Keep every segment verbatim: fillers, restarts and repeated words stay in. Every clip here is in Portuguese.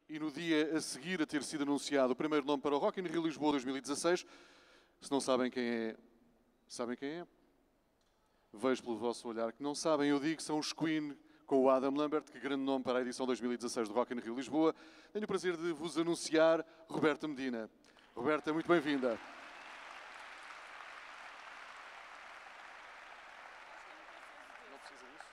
e no dia a seguir a ter sido anunciado o primeiro nome para o Rock in Rio Lisboa dois mil e dezasseis, se não sabem quem é, sabem quem é? Vejo pelo vosso olhar que não sabem, eu digo que são os Queen com o Adam Lambert, que grande nome para a edição dois mil e dezasseis do Rock in Rio Lisboa. Tenho o prazer de vos anunciar Roberta Medina. Roberta, muito bem-vinda. Não precisa disso?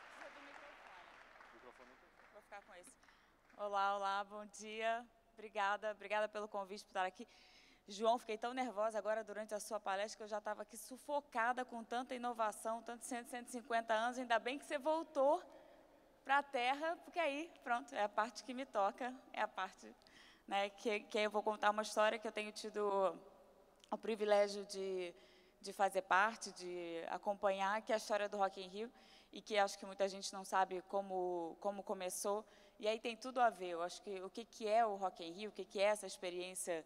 Vou ficar com esse. Olá, olá, bom dia. Obrigada, obrigada pelo convite por estar aqui. João, fiquei tão nervosa agora durante a sua palestra que eu já estava aqui sufocada com tanta inovação, tantos cento, cento e cinquenta anos. Ainda bem que você voltou para a Terra, porque aí, pronto, é a parte que me toca, é a parte, né, que, que eu vou contar uma história que eu tenho tido o privilégio de, de fazer parte, de acompanhar, que é a história do Rock in Rio, e que acho que muita gente não sabe como, como começou. E aí tem tudo a ver, eu acho que o que, que é o Rock in Rio, o que, que é essa experiência,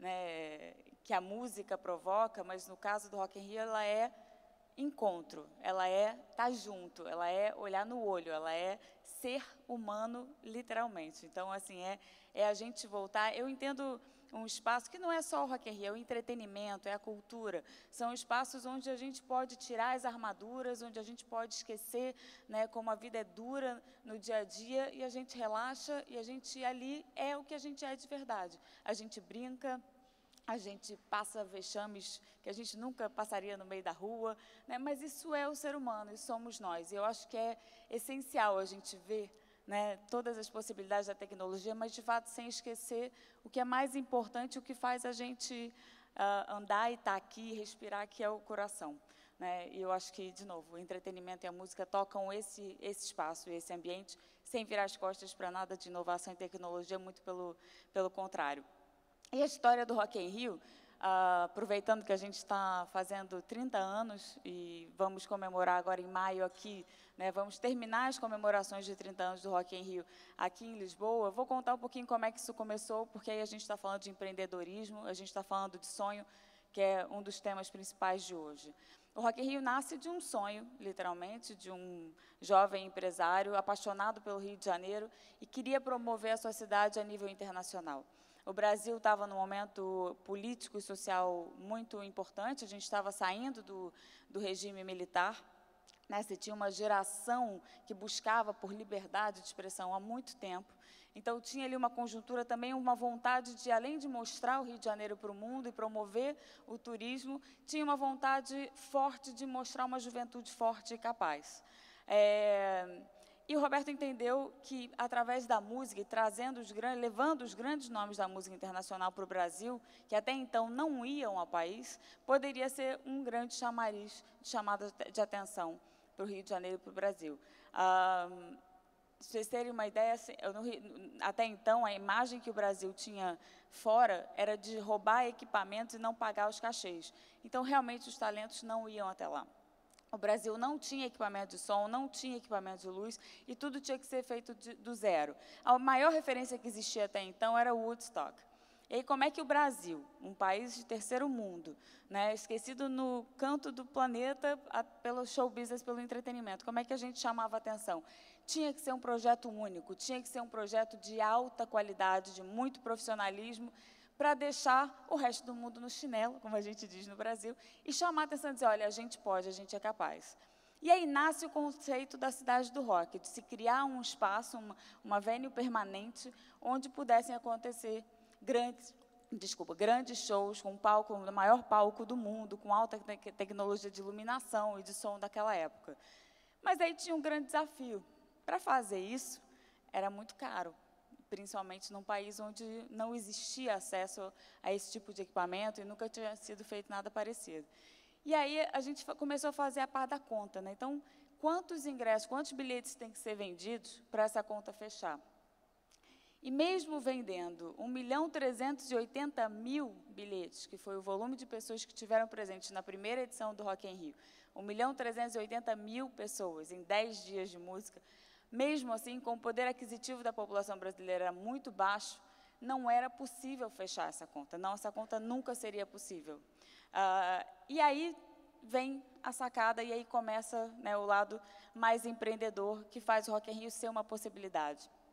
né, que a música provoca, mas no caso do Rock in Rio ela é encontro, ela é estar junto, ela é olhar no olho, ela é ser humano literalmente. Então, assim, é, é a gente voltar. Eu entendo um espaço que não é só o Rock in Rio, é o entretenimento, é a cultura. São espaços onde a gente pode tirar as armaduras, onde a gente pode esquecer, né, como a vida é dura no dia a dia, e a gente relaxa, e a gente ali é o que a gente é de verdade. A gente brinca, a gente passa vexames que a gente nunca passaria no meio da rua, né? Mas isso é o ser humano, e somos nós. E eu acho que é essencial a gente ver, né, todas as possibilidades da tecnologia, mas, de fato, sem esquecer o que é mais importante, o que faz a gente uh, andar e estar aqui, respirar, que é o coração. Né? E eu acho que, de novo, o entretenimento e a música tocam esse, esse espaço, esse ambiente, sem virar as costas para nada de inovação e tecnologia, muito pelo, pelo contrário. E a história do Rock in Rio, uh, aproveitando que a gente está fazendo trinta anos e vamos comemorar agora em maio aqui, né, vamos terminar as comemorações de trinta anos do Rock in Rio aqui em Lisboa. Vou contar um pouquinho como é que isso começou, porque aí a gente está falando de empreendedorismo, a gente está falando de sonho, que é um dos temas principais de hoje. O Rock in Rio nasce de um sonho, literalmente, de um jovem empresário apaixonado pelo Rio de Janeiro e queria promover a sua cidade a nível internacional. O Brasil estava num momento político e social muito importante, a gente estava saindo do, do regime militar, né? Você tinha uma geração que buscava por liberdade de expressão há muito tempo. Então, tinha ali uma conjuntura também, uma vontade de, além de mostrar o Rio de Janeiro para o mundo e promover o turismo, tinha uma vontade forte de mostrar uma juventude forte e capaz. É... E o Roberto entendeu que, através da música, e trazendo os grandes, levando os grandes nomes da música internacional para o Brasil, que até então não iam ao país, poderia ser um grande chamariz de chamada de atenção para o Rio de Janeiro e para o Brasil. Ah, para vocês terem uma ideia, eu não, até então, a imagem que o Brasil tinha fora era de roubar equipamentos e não pagar os cachês. Então, realmente, os talentos não iam até lá. O Brasil não tinha equipamento de som, não tinha equipamento de luz, e tudo tinha que ser feito de, do zero. A maior referência que existia até então era o Woodstock. E aí, como é que o Brasil, um país de terceiro mundo, né, esquecido no canto do planeta a, pelo show business, pelo entretenimento, como é que a gente chamava a atenção? Tinha que ser um projeto único, tinha que ser um projeto de alta qualidade, de muito profissionalismo, para deixar o resto do mundo no chinelo, como a gente diz no Brasil, e chamar a atenção e dizer, olha, a gente pode, a gente é capaz. E aí nasce o conceito da cidade do rock, de se criar um espaço, uma, uma venue permanente, onde pudessem acontecer grandes, desculpa, grandes shows, com um palco, o maior palco do mundo, com alta te tecnologia de iluminação e de som daquela época. Mas aí tinha um grande desafio. Para fazer isso, era muito caro, principalmente num país onde não existia acesso a esse tipo de equipamento e nunca tinha sido feito nada parecido. E aí a gente começou a fazer a par da conta, né? Então, quantos ingressos, quantos bilhetes têm que ser vendidos para essa conta fechar? E mesmo vendendo um milhão trezentos e oitenta mil bilhetes, que foi o volume de pessoas que tiveram presentes na primeira edição do Rock in Rio, um milhão trezentos e oitenta mil pessoas em dez dias de música, mesmo assim, com o poder aquisitivo da população brasileira muito baixo, não era possível fechar essa conta. Não, essa conta nunca seria possível. Ah, e aí vem a sacada, e aí começa, né, o lado mais empreendedor, que faz o Rock in Rio ser uma possibilidade.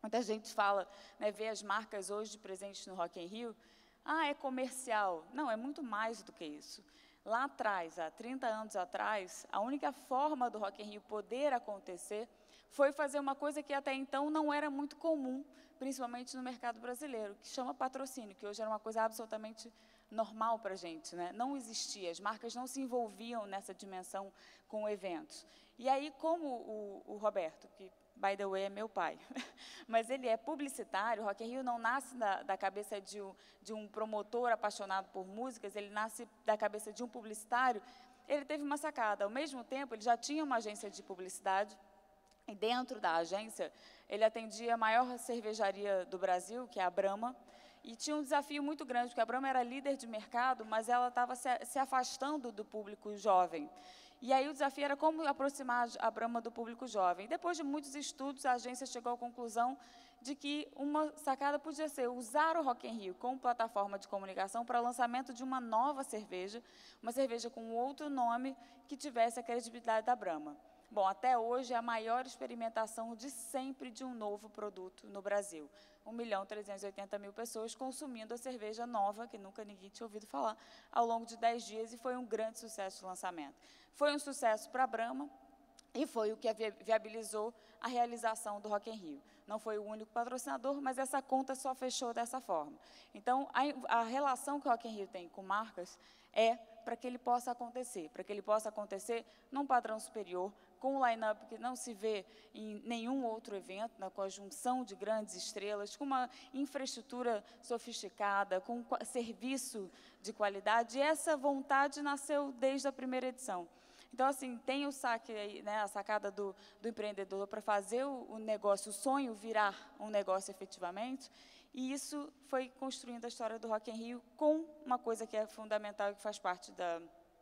Muita gente fala, né, vê as marcas hoje presentes no Rock in Rio, ah, é comercial. Não, é muito mais do que isso. Lá atrás, há trinta anos atrás, a única forma do Rock in Rio poder acontecer foi fazer uma coisa que até então não era muito comum, principalmente no mercado brasileiro, que chama patrocínio, que hoje era uma coisa absolutamente normal para a gente, né? Não existia, as marcas não se envolviam nessa dimensão com eventos. E aí, como o, o Roberto, que, by the way, é meu pai, mas ele é publicitário, o Rock in Rio não nasce da, da cabeça de um, de um promotor apaixonado por músicas, ele nasce da cabeça de um publicitário, ele teve uma sacada. Ao mesmo tempo, ele já tinha uma agência de publicidade, e dentro da agência, ele atendia a maior cervejaria do Brasil, que é a Brahma, e tinha um desafio muito grande, porque a Brahma era líder de mercado, mas ela estava se, se afastando do público jovem. E aí o desafio era como aproximar a Brahma do público jovem. Depois de muitos estudos, a agência chegou à conclusão de que uma sacada podia ser usar o Rock in Rio como plataforma de comunicação para o lançamento de uma nova cerveja, uma cerveja com outro nome que tivesse a credibilidade da Brahma. Bom, até hoje é a maior experimentação de sempre de um novo produto no Brasil. um milhão trezentos e oitenta mil pessoas consumindo a cerveja nova, que nunca ninguém tinha ouvido falar, ao longo de dez dias, e foi um grande sucesso de lançamento. Foi um sucesso para a Brahma e foi o que viabilizou a realização do Rock in Rio. Não foi o único patrocinador, mas essa conta só fechou dessa forma. Então, a, a relação que o Rock in Rio tem com marcas é para que ele possa acontecer, para que ele possa acontecer num padrão superior, com um line-up que não se vê em nenhum outro evento, na conjunção de grandes estrelas, com uma infraestrutura sofisticada, com um serviço de qualidade, e essa vontade nasceu desde a primeira edição. Então, assim, tem o saque, né, a sacada do, do empreendedor para fazer o, o negócio, o sonho virar um negócio efetivamente, e isso foi construindo a história do Rock in Rio com uma coisa que é fundamental e que faz parte da...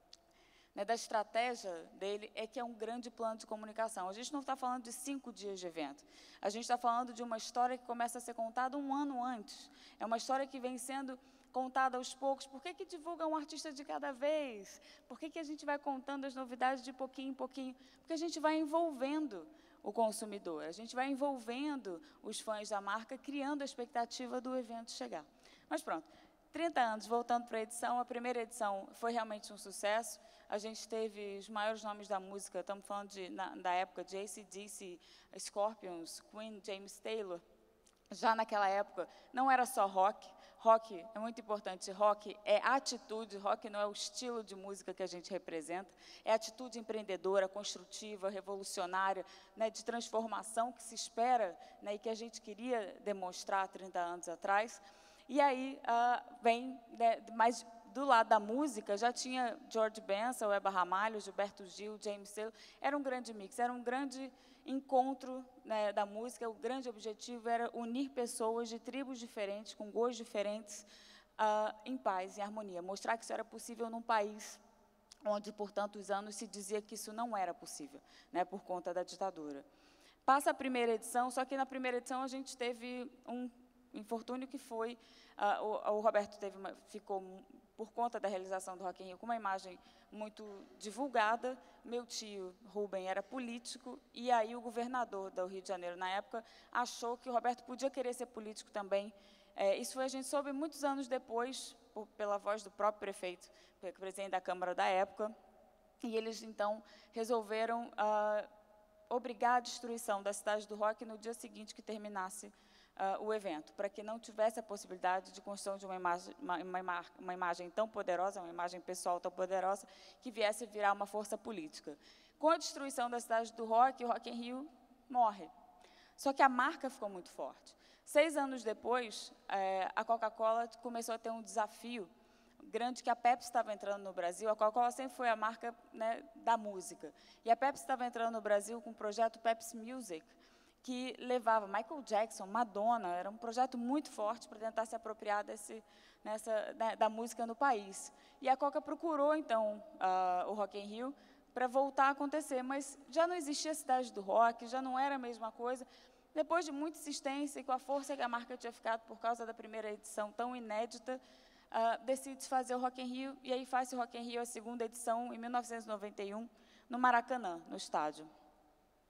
Né, da estratégia dele, é que é um grande plano de comunicação. A gente não está falando de cinco dias de evento. A gente está falando de uma história que começa a ser contada um ano antes. É uma história que vem sendo contada aos poucos. Por que que divulga um artista de cada vez? Por que que a gente vai contando as novidades de pouquinho em pouquinho? Porque a gente vai envolvendo o consumidor, a gente vai envolvendo os fãs da marca, criando a expectativa do evento chegar. Mas pronto, trinta anos, voltando para a edição, a primeira edição foi realmente um sucesso. A gente teve os maiores nomes da música, estamos falando de, na, da época de A C D C, Scorpions, Queen, James Taylor. Já naquela época, não era só rock. Rock é muito importante. Rock é atitude, rock não é o estilo de música que a gente representa, é atitude empreendedora, construtiva, revolucionária, né, de transformação que se espera, né, e que a gente queria demonstrar há trinta anos atrás. E aí uh, vem, né, mas do lado da música, já tinha George Benson, Elba Ramalho, Gilberto Gil, James Taylor. Era um grande mix, era um grande encontro, né, da música. O grande objetivo era unir pessoas de tribos diferentes, com gostos diferentes, uh, em paz, em harmonia. Mostrar que isso era possível num país onde, por tantos anos, se dizia que isso não era possível, né, por conta da ditadura. Passa a primeira edição, só que na primeira edição a gente teve um infortúnio que foi, uh, o, o Roberto teve uma, ficou, por conta da realização do Rock in Rio, com uma imagem muito divulgada. Meu tio, Rubem, era político, e aí o governador do Rio de Janeiro, na época, achou que o Roberto podia querer ser político também. É, isso a gente soube muitos anos depois, por, pela voz do próprio prefeito, presidente da Câmara da época, e eles, então, resolveram uh, obrigar a destruição da cidade do rock no dia seguinte que terminasse Uh, o evento, para que não tivesse a possibilidade de construção de uma imagem, uma, uma, uma imagem tão poderosa, uma imagem pessoal tão poderosa, que viesse virar uma força política. Com a destruição da cidade do rock, o Rock in Rio morre. Só que a marca ficou muito forte. Seis anos depois, eh, a Coca-Cola começou a ter um desafio grande, que a Pepsi estava entrando no Brasil. A Coca-Cola sempre foi a marca, né, da música. E a Pepsi estava entrando no Brasil com o projeto Pepsi Music, que levava Michael Jackson, Madonna. Era um projeto muito forte para tentar se apropriar desse, nessa, da, da música no país. E a Coca procurou, então, uh, o Rock in Rio para voltar a acontecer, mas já não existia a cidade do rock, já não era a mesma coisa. Depois de muita insistência e com a força que a marca tinha ficado por causa da primeira edição tão inédita, uh, decide fazer o Rock in Rio, e aí faz o Rock in Rio, a segunda edição, em mil novecentos e noventa e um, no Maracanã, no estádio.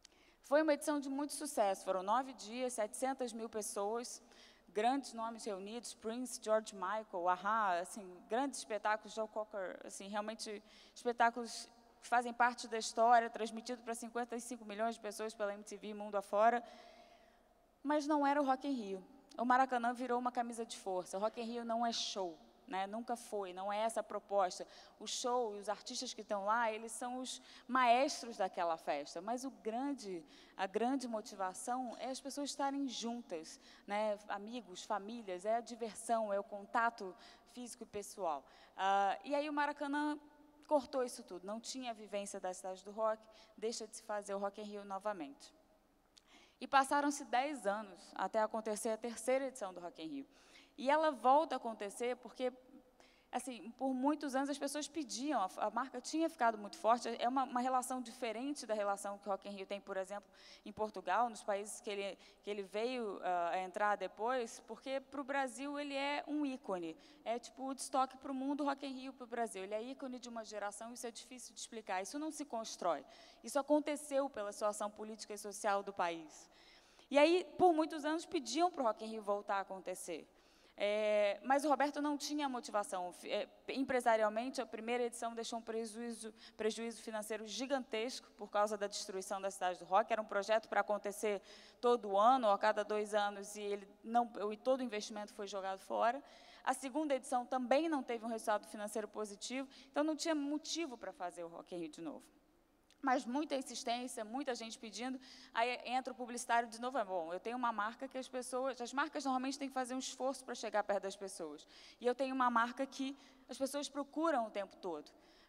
Foi uma edição de muito sucesso, foram nove dias, setecentas mil pessoas, grandes nomes reunidos, Prince, George Michael, A-ha, assim, grandes espetáculos, Joe Cocker, assim, realmente espetáculos que fazem parte da história, transmitido para cinquenta e cinco milhões de pessoas pela M T V, mundo afora, mas não era o Rock in Rio. O Maracanã virou uma camisa de força, o Rock in Rio não é show. Né, nunca foi, não é essa a proposta. O show e os artistas que estão lá, eles são os maestros daquela festa, mas o grande, a grande motivação é as pessoas estarem juntas, né, amigos, famílias, é a diversão, é o contato físico e pessoal. Ah, e aí o Maracanã cortou isso tudo, não tinha a vivência da cidade do rock, deixa de se fazer o Rock in Rio novamente. E passaram-se dez anos até acontecer a terceira edição do Rock in Rio. E ela volta a acontecer porque, assim, por muitos anos as pessoas pediam, a, a marca tinha ficado muito forte, é uma, uma relação diferente da relação que o Rock in Rio tem, por exemplo, em Portugal, nos países que ele, que ele veio uh, a entrar depois, porque para o Brasil ele é um ícone, é tipo o destaque para o mundo, o Rock in Rio para o Brasil, ele é ícone de uma geração, isso é difícil de explicar, isso não se constrói, isso aconteceu pela situação política e social do país. E aí, por muitos anos, pediam para o Rock in Rio voltar a acontecer. É, mas o Roberto não tinha motivação. É, empresarialmente, a primeira edição deixou um prejuízo, prejuízo financeiro gigantesco por causa da destruição da cidade do rock. Era um projeto para acontecer todo ano, ou a cada dois anos, e, ele não, e todo o investimento foi jogado fora. A segunda edição também não teve um resultado financeiro positivo, então não tinha motivo para fazer o Rock in Rio de novo. Mas muita insistência, muita gente pedindo, aí entra o publicitário de novo, é bom, eu tenho uma marca que as pessoas, as marcas normalmente têm que fazer um esforço para chegar perto das pessoas, e eu tenho uma marca que as pessoas procuram o tempo todo.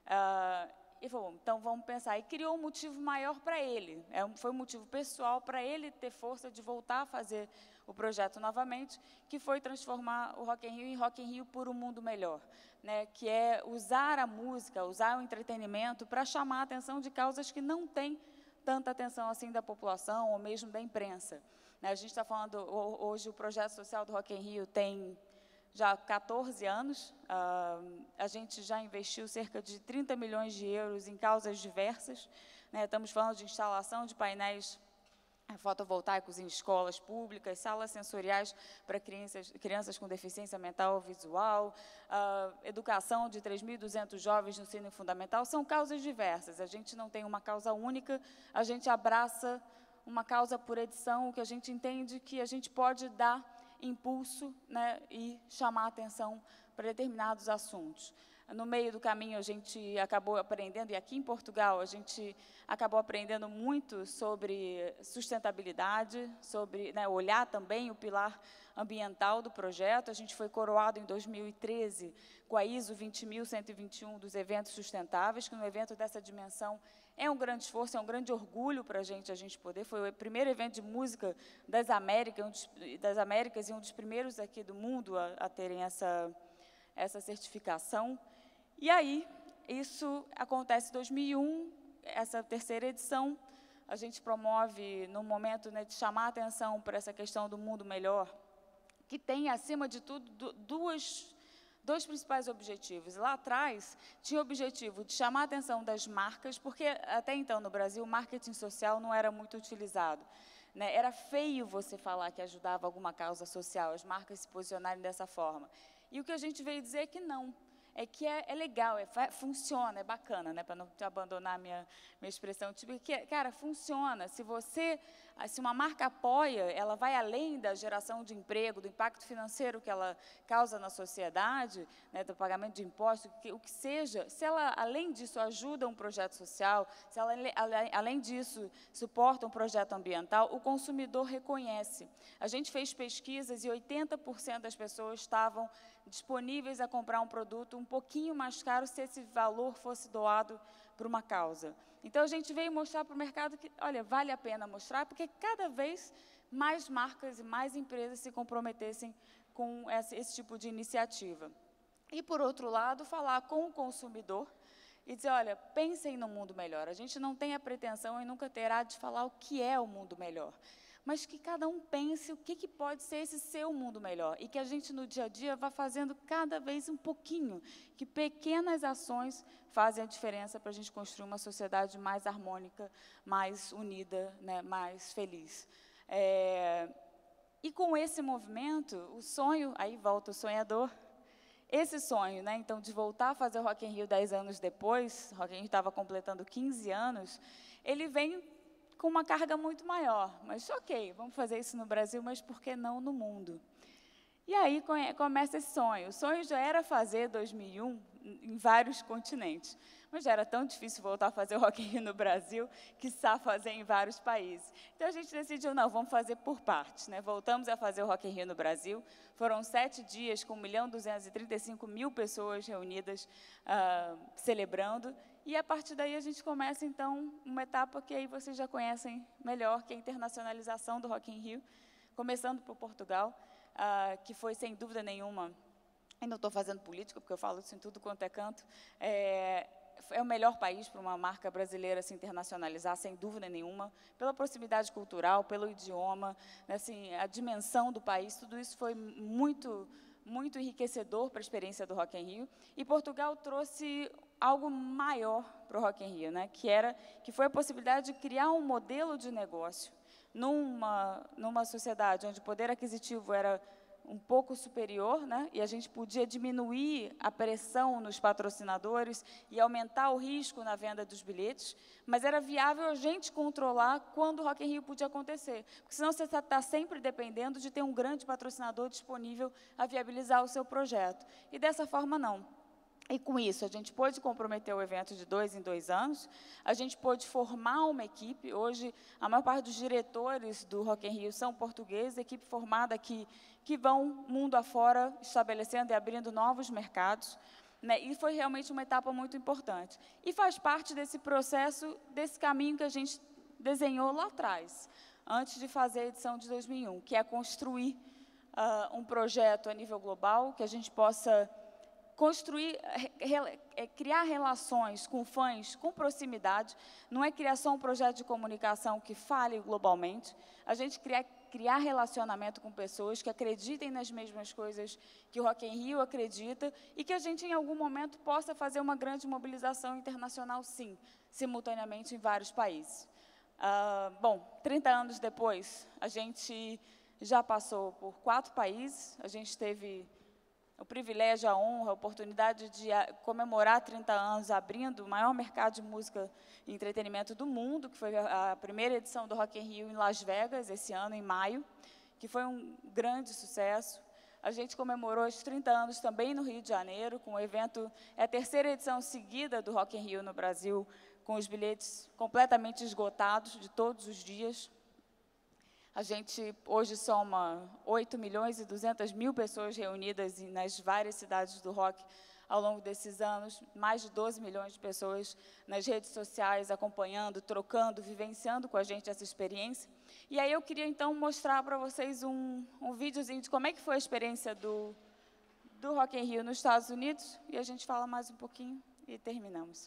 Ah, e falou, então vamos pensar, e criou um motivo maior para ele, é, foi um motivo pessoal para ele ter força de voltar a fazer o projeto novamente, que foi transformar o Rock in Rio em Rock in Rio por um mundo melhor. Né, que é usar a música, usar o entretenimento para chamar a atenção de causas que não têm tanta atenção assim da população ou mesmo da imprensa. Né, a gente está falando, hoje o projeto social do Rock in Rio tem já quatorze anos, uh, a gente já investiu cerca de trinta milhões de euros em causas diversas, né, estamos falando de instalação de painéis fotovoltaicos em escolas públicas, salas sensoriais para crianças, crianças com deficiência mental ou visual, uh, educação de três mil e duzentos jovens no ensino fundamental, são causas diversas, a gente não tem uma causa única, a gente abraça uma causa por edição, o que a gente entende que a gente pode dar impulso, né, e chamar a atenção para determinados assuntos. No meio do caminho, a gente acabou aprendendo, e aqui em Portugal, a gente acabou aprendendo muito sobre sustentabilidade, sobre, né, olhar também o pilar ambiental do projeto. A gente foi coroado em dois mil e treze com a I S O vinte mil cento e vinte e um dos eventos sustentáveis, que no evento dessa dimensão é um grande esforço, é um grande orgulho para a gente, a gente poder. Foi o primeiro evento de música das Américas, um dos, das Américas e um dos primeiros aqui do mundo a, a terem essa, essa certificação. E aí, isso acontece em dois mil e um, essa terceira edição, a gente promove, no momento, né, de chamar a atenção para essa questão do mundo melhor, que tem, acima de tudo, duas, dois principais objetivos. Lá atrás, tinha o objetivo de chamar a atenção das marcas, porque até então, no Brasil, o marketing social não era muito utilizado. Né? Era feio você falar que ajudava alguma causa social, as marcas se posicionarem dessa forma. E o que a gente veio dizer é que não. É que é, é legal, é, funciona, é bacana, né, para não abandonar a minha, minha expressão típica, que, cara, funciona. Se você, se uma marca apoia, ela vai além da geração de emprego, do impacto financeiro que ela causa na sociedade, né, do pagamento de impostos, que, o que seja, se ela, além disso, ajuda um projeto social, se ela, além disso, suporta um projeto ambiental, o consumidor reconhece. A gente fez pesquisas e oitenta por cento das pessoas estavam disponíveis a comprar um produto um pouquinho mais caro se esse valor fosse doado para uma causa. Então, a gente veio mostrar para o mercado que, olha, vale a pena mostrar, porque cada vez mais marcas e mais empresas se comprometessem com esse, esse tipo de iniciativa. E, por outro lado, falar com o consumidor e dizer, olha, pensem no mundo melhor. A gente não tem a pretensão e nunca terá de falar o que é o mundo melhor. mas que cada um pense o que, que pode ser esse seu mundo melhor, e que a gente, no dia a dia, vá fazendo cada vez um pouquinho, que pequenas ações fazem a diferença para a gente construir uma sociedade mais harmônica, mais unida, né, mais feliz. É, e com esse movimento, o sonho, aí volta o sonhador, esse sonho, né, então, de voltar a fazer o Rock in Rio dez anos depois, o Rock in Rio estava completando quinze anos, ele vem com uma carga muito maior, mas ok, vamos fazer isso no Brasil, mas por que não no mundo? E aí começa esse sonho. O sonho já era fazer dois mil e um em vários continentes, mas já era tão difícil voltar a fazer o Rock in Rio no Brasil, quiçá fazer em vários países. Então a gente decidiu, não, vamos fazer por partes, né? Voltamos a fazer o Rock in Rio no Brasil, foram sete dias com um milhão duzentos e trinta e cinco mil pessoas reunidas uh, celebrando, e a partir daí a gente começa, então, uma etapa que aí vocês já conhecem melhor, que é a internacionalização do Rock in Rio, começando por Portugal, uh, que foi, sem dúvida nenhuma, e não estou fazendo política, porque eu falo isso em tudo quanto é canto, é, é o melhor país para uma marca brasileira se internacionalizar, sem dúvida nenhuma, pela proximidade cultural, pelo idioma, né, assim, a dimensão do país, tudo isso foi muito, muito enriquecedor para a experiência do Rock in Rio, e Portugal trouxe algo maior para o Rock in Rio, né, que, era, que foi a possibilidade de criar um modelo de negócio numa, numa sociedade onde o poder aquisitivo era um pouco superior, né, e a gente podia diminuir a pressão nos patrocinadores e aumentar o risco na venda dos bilhetes, mas era viável a gente controlar quando o Rock in Rio podia acontecer, porque senão você está sempre dependendo de ter um grande patrocinador disponível a viabilizar o seu projeto. E dessa forma, não. E, com isso, a gente pôde comprometer o evento de dois em dois anos, a gente pôde formar uma equipe. Hoje, a maior parte dos diretores do Rock in Rio são portugueses, equipe formada aqui, que vão mundo afora, estabelecendo e abrindo novos mercados, né? E foi realmente uma etapa muito importante. E faz parte desse processo, desse caminho que a gente desenhou lá atrás, antes de fazer a edição de dois mil e um, que é construir uh, um projeto a nível global, que a gente possa construir, é, criar relações com fãs com proximidade, não é criar só um projeto de comunicação que fale globalmente, a gente criar, criar relacionamento com pessoas que acreditem nas mesmas coisas que o Rock in Rio acredita e que a gente, em algum momento, possa fazer uma grande mobilização internacional, sim, simultaneamente em vários países. Ah, bom, trinta anos depois, a gente já passou por quatro países, a gente teve o privilégio, a honra, a oportunidade de comemorar trinta anos abrindo o maior mercado de música e entretenimento do mundo, que foi a primeira edição do Rock in Rio em Las Vegas, esse ano, em maio, que foi um grande sucesso. A gente comemorou os trinta anos também no Rio de Janeiro, com o evento, é a terceira edição seguida do Rock in Rio no Brasil, com os bilhetes completamente esgotados de todos os dias. A gente hoje soma oito milhões e duzentas mil pessoas reunidas nas várias cidades do rock ao longo desses anos, mais de doze milhões de pessoas nas redes sociais acompanhando, trocando, vivenciando com a gente essa experiência. E aí eu queria, então, mostrar para vocês um, um videozinho de como é que foi a experiência do, do Rock in Rio nos Estados Unidos, e a gente fala mais um pouquinho e terminamos.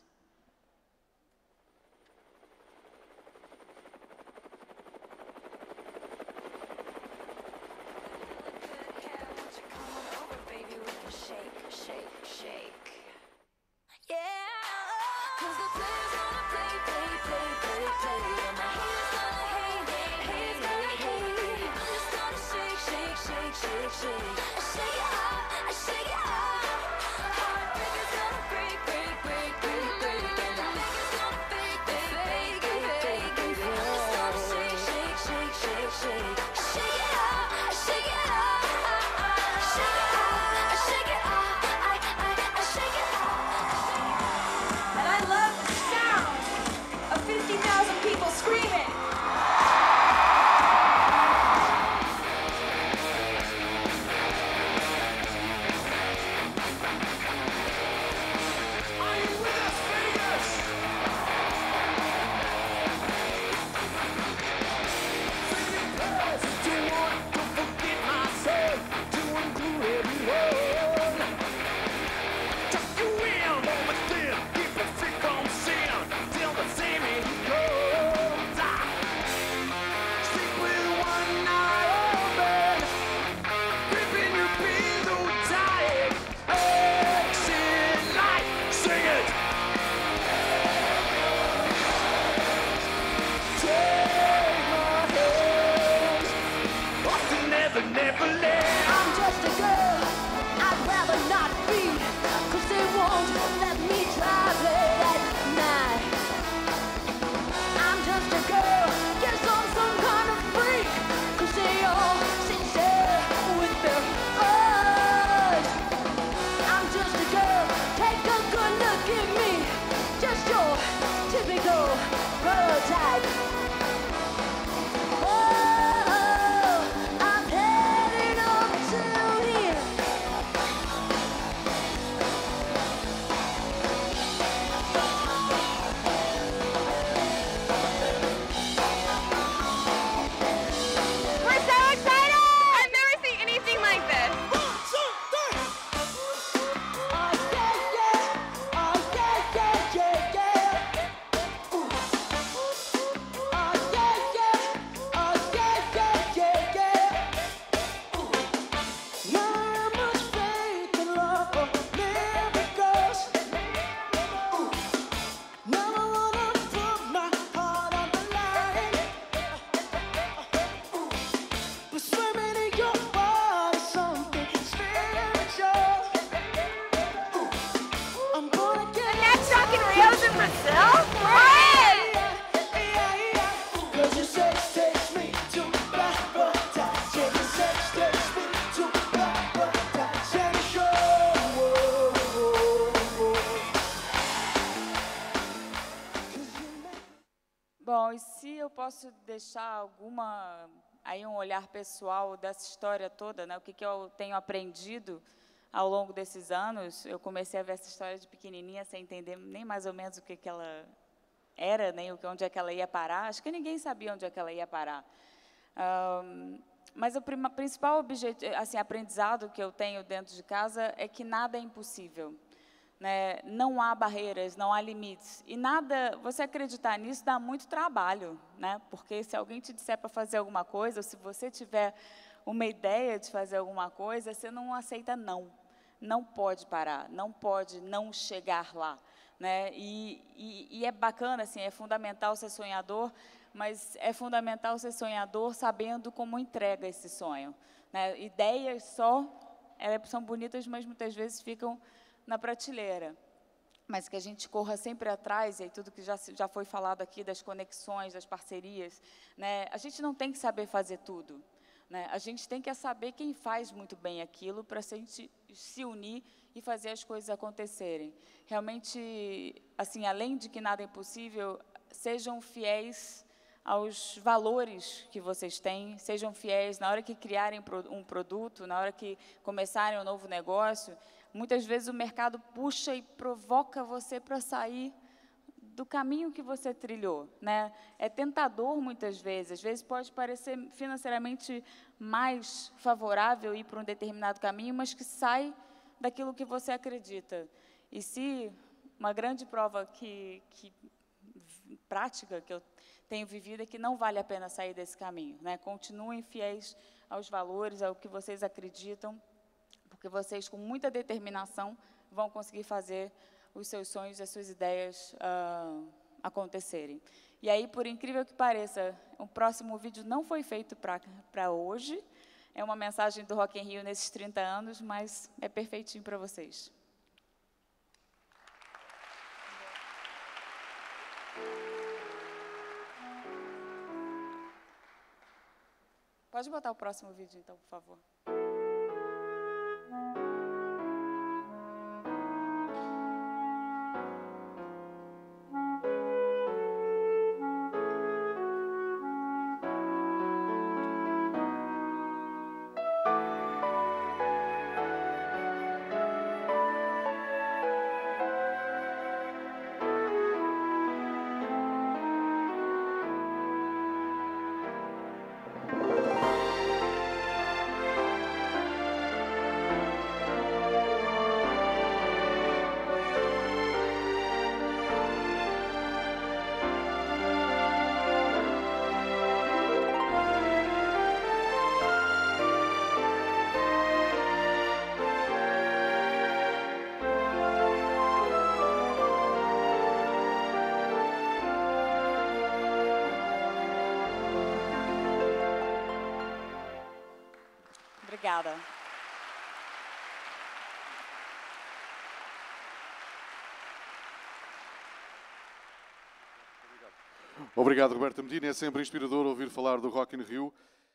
Neverland. I'm just a girl, I'd rather not be, 'cause they won't let me drive late at night. I'm just a girl, guess I'm some kind of freak, 'cause they all sit there with their eyes. I'm just a girl, take a good look at me, just your typical prototype. Bom, e se eu posso deixar alguma, aí um olhar pessoal dessa história toda, né? O que, que eu tenho aprendido ao longo desses anos? Eu comecei a ver essa história de pequenininha sem entender nem mais ou menos o que, que ela era, nem o que, onde é que ela ia parar. Acho que ninguém sabia onde é que ela ia parar. Um, mas o prim, principal objetivo, assim, aprendizado que eu tenho dentro de casa é que nada é impossível. Né? Não há barreiras, não há limites. E nada, você acreditar nisso dá muito trabalho, né? Porque se alguém te disser para fazer alguma coisa, ou se você tiver uma ideia de fazer alguma coisa, você não aceita não. Não pode parar, não pode não chegar lá. Né? E, e, e é bacana, assim, é fundamental ser sonhador, mas é fundamental ser sonhador sabendo como entrega esse sonho. Né? Ideias só, elas são bonitas, mas muitas vezes ficam na prateleira, mas que a gente corra sempre atrás, e aí tudo que já, já foi falado aqui, das conexões, das parcerias, né? A gente não tem que saber fazer tudo, né? A gente tem que saber quem faz muito bem aquilo para a gente se unir e fazer as coisas acontecerem. Realmente, assim, além de que nada é impossível, sejam fiéis aos valores que vocês têm, sejam fiéis na hora que criarem um produto, na hora que começarem um novo negócio. Muitas vezes o mercado puxa e provoca você para sair do caminho que você trilhou, né? É tentador muitas vezes, às vezes pode parecer financeiramente mais favorável ir para um determinado caminho, mas que sai daquilo que você acredita. E se uma grande prova que, que prática que eu tenho vivido é que não vale a pena sair desse caminho, né? Continuem fiéis aos valores, ao que vocês acreditam, porque vocês, com muita determinação, vão conseguir fazer os seus sonhos e as suas ideias uh, acontecerem. E aí, por incrível que pareça, o próximo vídeo não foi feito para hoje, é uma mensagem do Rock in Rio nesses trinta anos, mas é perfeitinho para vocês. Pode botar o próximo vídeo, então, por favor. Obrigada. Obrigado, Roberta Medina. É sempre inspirador ouvir falar do Rock in Rio.